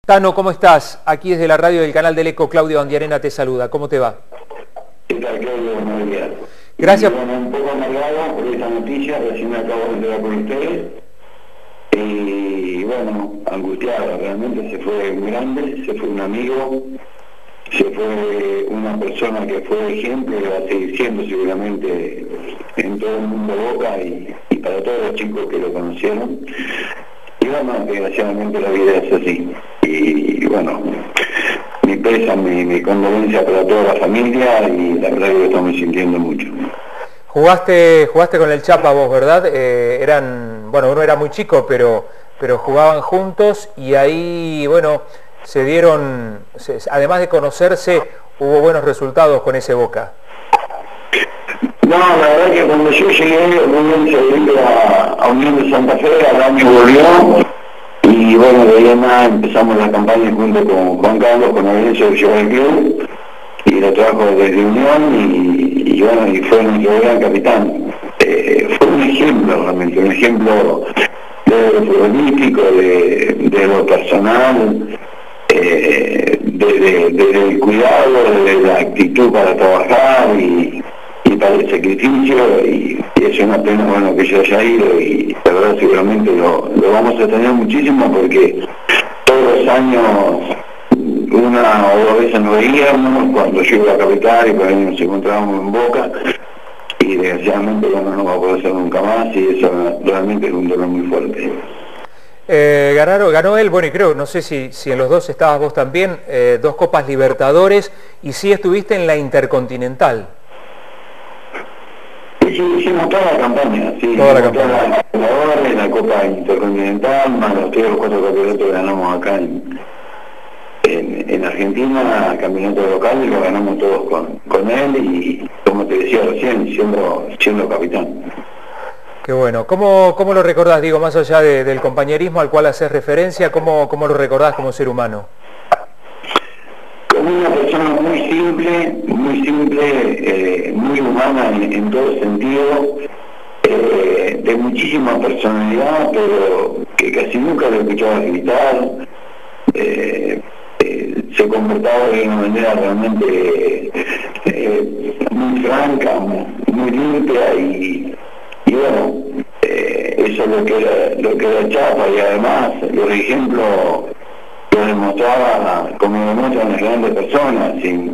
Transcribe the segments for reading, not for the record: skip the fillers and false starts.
Tano, ¿cómo estás? Aquí desde la radio del canal del Eco, Claudio Andiarena te saluda. ¿Cómo te va? ¿Qué tal, Claudio? Muy bien. Gracias. Y, bueno, un poco amargado por esta noticia, recién me acabo de enterar por ustedes. Y bueno, angustiado, realmente se fue un grande, se fue un amigo, se fue una persona que fue ejemplo y va a seguir siendo seguramente en todo el mundo Boca y para todos los chicos que lo conocieron. Y bueno, desgraciadamente la vida es así. Y bueno, mi pésame, mi condolencia para toda la familia y la verdad que lo estamos sintiendo mucho. Jugaste con el Chapa vos, ¿verdad? Bueno, uno era muy chico, pero jugaban juntos y ahí, bueno, además de conocerse, hubo buenos resultados con ese Boca. No, la verdad que cuando yo llegué, Rubén se vino a Unión de Santa Fe, al año volvió, y bueno, de ahí en nada empezamos la campaña junto con Juan Carlos, con Aurencio, que llevó el club, y lo trajo desde Unión, y bueno, y fue nuestro gran capitán. Fue un ejemplo, realmente, un ejemplo de lo futbolístico, de lo personal, desde el cuidado, desde la actitud para trabajar y para el sacrificio, y es una pena, bueno, que yo haya ido, y la verdad seguramente lo vamos a tener muchísimo porque todos los años una o dos veces nos veíamos cuando yo iba a Capital y por ahí nos encontrábamos en Boca, y desgraciadamente bueno, no va a poder ser nunca más, y eso realmente es un dolor muy fuerte. Ganó él, bueno, y creo, no sé si en los dos estabas vos también, 2 Copas Libertadores, y sí estuviste en la Intercontinental. Sí, hicimos toda la campaña, sí, toda la campaña. La Copa Intercontinental, más los 3 o 4 campeonatos que ganamos acá en Argentina, campeonato local, y lo ganamos todos con él, y como te decía recién, siendo capitán. Qué bueno. ¿Cómo lo recordás, digo, más allá del compañerismo al cual haces referencia, cómo lo recordás como ser humano? Como una persona muy simple, muy humana en todo sentido, de muchísima personalidad, pero que casi nunca lo escuchaba gritar, se comportaba de una manera realmente muy franca, muy limpia, y bueno, eso es lo que era Chapa, y además los ejemplos lo demostraba como demuestran las grandes personas,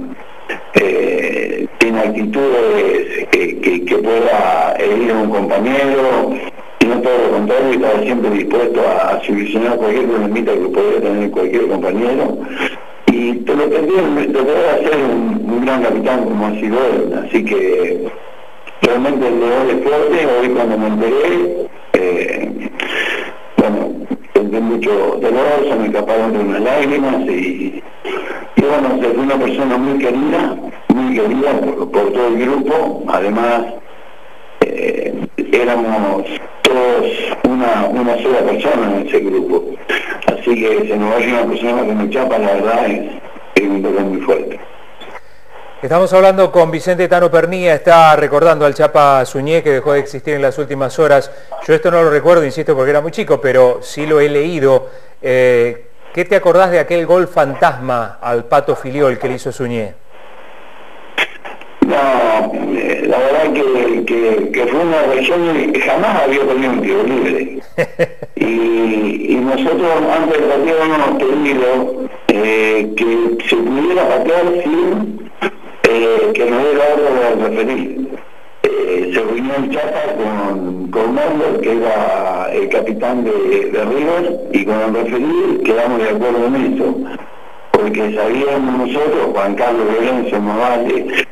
sin actitudes que pueda herir a un compañero, sino todo lo contrario, estaba siempre dispuesto a solucionar cualquier problemita que pudiera tener cualquier compañero, y te lo podía hacer un gran capitán como ha sido él. Así que realmente el dolor es fuerte. Hoy cuando me enteré, bueno, sentí mucho dolor, se me escaparon de unas lágrimas, y bueno, fue una persona muy querida por todo el grupo. Además, éramos todos una sola persona en ese grupo, así que se nos vaya una persona como Chapa, la verdad es un dolor muy fuerte. Estamos hablando con Vicente Tano Pernía, está recordando al Chapa Suñé, que dejó de existir en las últimas horas. Yo esto no lo recuerdo, insisto, porque era muy chico, pero sí lo he leído. ¿Qué te acordás de aquel gol fantasma al Pato Filiol que le hizo Suñé? No, la verdad que fue una reacción que jamás había tenido un tiro libre. Y nosotros antes del partido hemos pedido que se pudiera patear sin que nos dé la orden de referir. Se reunió el Chapa con Marlon, que era el capitán de River, y con el referir quedamos de acuerdo en eso, porque sabíamos nosotros, Juan Carlos Lorenzo Morales,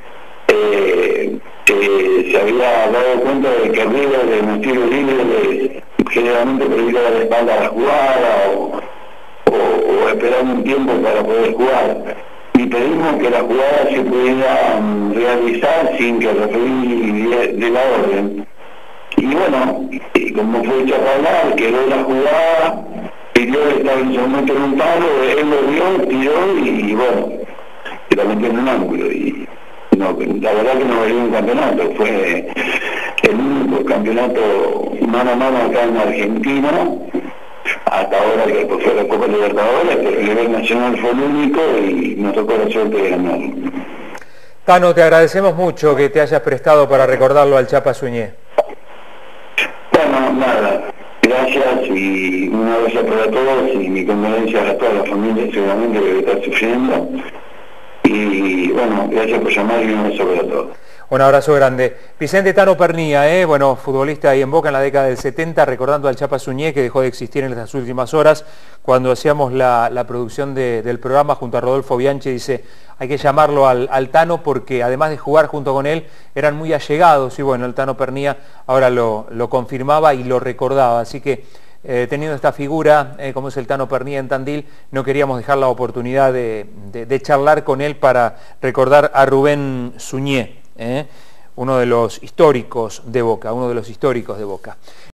que se había dado cuenta de que River de los tiros libres generalmente prefiere dar la espalda a la jugada o esperar un tiempo para poder jugar, y pedimos que la jugada se pudiera realizar sin que el referí dé la orden. Y bueno, como fue hecho a hablar, quedó la jugada, pidió que estaba en su momento en un palo, él lo vio, tiró, y bueno, que la metió en un ángulo. Y no, la verdad que no valió un campeonato, fue el único campeonato mano a mano acá en Argentina, hasta ahora que fue la Copa Libertadores, pero el nivel nacional fue el único y nos tocó la suerte de ganar. Tano, te agradecemos mucho que te hayas prestado para recordarlo al Chapa Suñé. Bueno, nada, gracias y un abrazo para todos y mi condolencia a toda la familia seguramente que está sufriendo. Y bueno, gracias por llamar y un abrazo para todos. Un abrazo grande. Vicente Tano Pernía, bueno, futbolista ahí en Boca en la década del 70, recordando al Chapa Suñé, que dejó de existir en las últimas horas. Cuando hacíamos la producción del programa junto a Rodolfo Bianchi, dice, hay que llamarlo al Tano porque además de jugar junto con él, eran muy allegados. Y bueno, el Tano Pernía ahora lo confirmaba y lo recordaba. Así que teniendo esta figura, como es el Tano Pernía en Tandil, no queríamos dejar la oportunidad de charlar con él para recordar a Rubén Suñé. Uno de los históricos de Boca,